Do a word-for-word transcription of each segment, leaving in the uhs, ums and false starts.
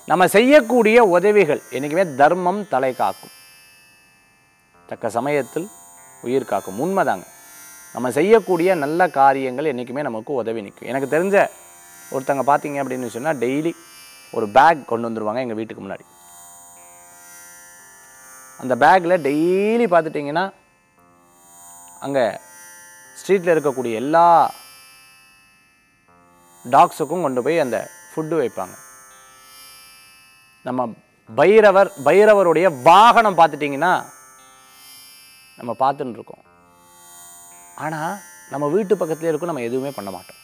நம்ம செய்யக்கூடிய உதவிகள் என்றைக்குமே தர்மம் தலை காக்கும், தக்க சமயத்தில் உயிர் காக்கும். உண்மைதாங்க. நம்ம செய்யக்கூடிய நல்ல காரியங்கள் என்றைக்குமே நமக்கு உதவி நிற்கும். எனக்கு தெரிஞ்ச ஒருத்தங்க பார்த்தீங்க அப்படின்னு சொன்னால் டெய்லி ஒரு பேக் கொண்டு வந்துடுவாங்க எங்கள் வீட்டுக்கு முன்னாடி. அந்த பேக்கில் டெய்லி பார்த்துட்டிங்கன்னா அங்கே ஸ்ட்ரீட்டில் இருக்கக்கூடிய எல்லா டாக்ஸுக்கும் கொண்டு போய் அந்த ஃபுட்டு வைப்பாங்க. நம்ம பைரவர் பைரவருடைய வாகனம் பார்த்துட்டிங்கன்னா நம்ம பார்த்துன்னு இருக்கோம். ஆனால் நம்ம வீட்டு பக்கத்துலேயே இருக்கும், நம்ம எதுவுமே பண்ண மாட்டோம்.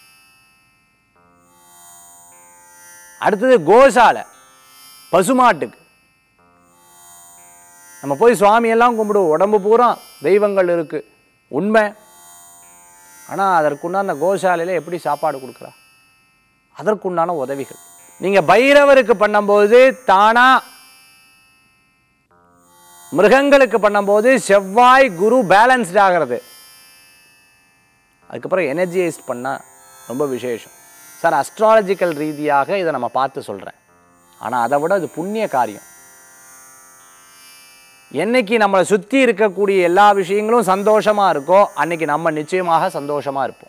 அடுத்தது கோசாலை, பசுமாட்டுக்கு நம்ம போய் சுவாமியெல்லாம் கும்பிடுவோம், உடம்பு பூரா தெய்வங்கள் இருக்குது உண்மை. ஆனால் அதற்குண்டான அந்த கோசாலையில் எப்படி சாப்பாடு கொடுக்குறா, அதற்குண்டான உதவிகள் நீங்கள் பைரவருக்கு பண்ணும்போது தானா, மிருகங்களுக்கு பண்ணும்போது செவ்வாய் குரு பேலன்ஸ்ட் ஆகிறது. அதுக்கப்புறம் எனர்ஜைஸ்ட் பண்ணால் ரொம்ப விசேஷம். சார் அஸ்ட்ராலஜிக்கல் ரீதியாக இதை நம்ம பார்த்து சொல்கிறேன், ஆனால் அதை விட இது புண்ணிய காரியம். என்னைக்கு நம்மளை சுற்றி இருக்கக்கூடிய எல்லா விஷயங்களும் சந்தோஷமாக இருக்கோ அன்னைக்கு நம்ம நிச்சயமாக சந்தோஷமாக இருப்போம்.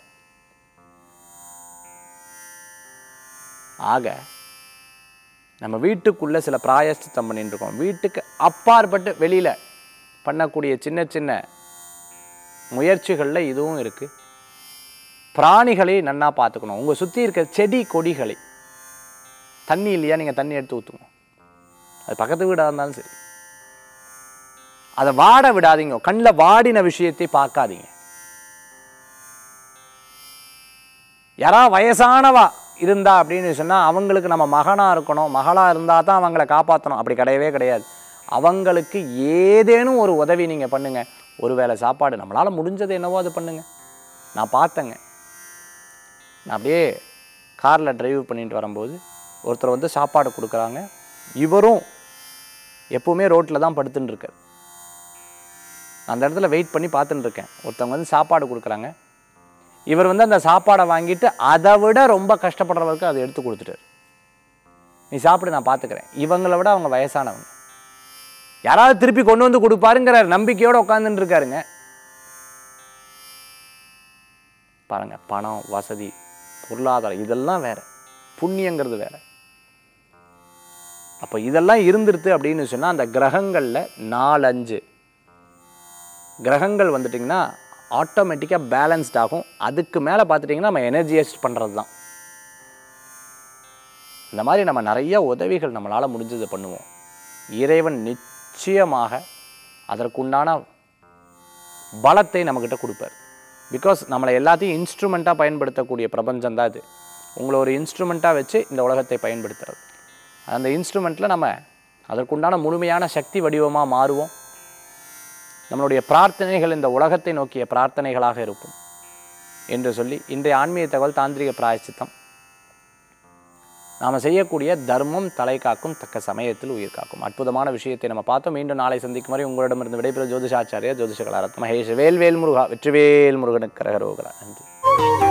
ஆக நம்ம வீட்டுக்குள்ளே சில பிராயஷ்சித்தம் பண்ணிட்டு இருக்கோம். வீட்டுக்கு அப்பாற்பட்டு வெளியில் பண்ணக்கூடிய சின்ன சின்ன முயற்சிகளில் இதுவும் இருக்குது. பிராணிகளை நன்னா பார்த்துக்கணும். உங்கள் சுற்றி இருக்க செடி கொடிகளை, தண்ணி இல்லையா நீங்கள் தண்ணி எடுத்து ஊற்றுங்க. அது பக்கத்து வீடாக இருந்தாலும் சரி, அதை வாட விடாதீங்க. கண்ணில் வாடின விஷயத்தை பார்க்காதீங்க. யாரா வயசானவா இருந்தா அப்படின்னு சொன்னால் அவங்களுக்கு நம்ம மகனாக இருக்கணும், மகளாக இருந்தால் தான் அவங்கள காப்பாற்றணும், அப்படி கிடையவே கிடையாது. அவங்களுக்கு ஏதேனும் ஒரு உதவி நீங்கள் பண்ணுங்கள். ஒரு வேளை சாப்பாடு நம்மளால் முடிஞ்சது என்னவோ அது பண்ணுங்கள். நான் பார்த்தேங்க, நான் அப்படியே காரில் டிரைவ் பண்ணிட்டு வரும்போது ஒருத்தர் வந்து சாப்பாடு கொடுக்குறாங்க. இவரும் எப்போவுமே ரோட்டில் தான் படுத்துன்னு இருக்கார். அந்த இடத்துல வெயிட் பண்ணி பார்த்துட்டு இருக்கேன். ஒருத்தவங்க வந்து சாப்பாடு கொடுக்குறாங்க. இவர் வந்து அந்த சாப்பாடை வாங்கிட்டு அதை விட ரொம்ப கஷ்டப்படுறவருக்கு அதை எடுத்து கொடுத்துட்டார். நீ சாப்பிடு, நான் பார்த்துக்கிறேன். இவங்களை விட அவங்க வயசானவங்க, யாராவது திருப்பி கொண்டு வந்து கொடுப்பாருங்கிற நம்பிக்கையோடு உட்காந்துட்டு இருக்காருங்க. பாருங்க, பணம், வசதி, பொருளாதாரம் இதெல்லாம் வேற, புண்ணியங்கிறது வேற. அப்போ இதெல்லாம் இருந்துருது அப்படின்னு சொன்னால் அந்த கிரகங்களில் நாலஞ்சு கிரகங்கள் வந்துட்டிங்கன்னா ஆட்டோமேட்டிக்காக பேலன்ஸ்ட் ஆகும். அதுக்கு மேலே பார்த்துட்டிங்கன்னா நம்ம எனர்ஜைஸ்ட் பண்ணுறது தான். இந்த மாதிரி நம்ம நிறைய உதவிகள் நம்மளால் முடிஞ்சது பண்ணுவோம். இறைவன் நிச்சயமாக அதற்குண்டான பலத்தை நம்மக்கிட்ட கொடுப்பார். பிகாஸ் நம்மளை எல்லாத்தையும் இன்ஸ்ட்ருமெண்ட்டாக பயன்படுத்தக்கூடிய பிரபஞ்சம் தான் இது. உங்களை ஒரு இன்ஸ்ட்ருமெண்ட்டாக வச்சு இந்த உலகத்தை பயன்படுத்துறது. அந்த இன்ஸ்ட்ருமெண்ட்டில் நம்ம அதற்குண்டான முழுமையான சக்தி வடிவமாக மாறுவோம். நம்மளுடைய பிரார்த்தனைகள் இந்த உலகத்தை நோக்கிய பிரார்த்தனைகளாக இருக்கும் என்று சொல்லி இன்றைய ஆன்மீக தகவல் தாந்திரிக பிராயச்சித்தம். நாம் செய்யக்கூடிய தர்மம் தலை காக்கும், தக்க சமயத்தில் உயிர் காக்கும். அற்புதமான விஷயத்தை நம்ம பார்த்தோம். மீண்டும் நாளை சந்திக்கும் வரை உங்களிடமிருந்து விடைபெறும் ஜோதிஷாச்சாரியா ஜோதிஷ கலாரத்ன மகேஷ். வேல்வேல் முருகா, வெற்றிவேல் முருகனுக்கு கரகரோகரா. நன்றி.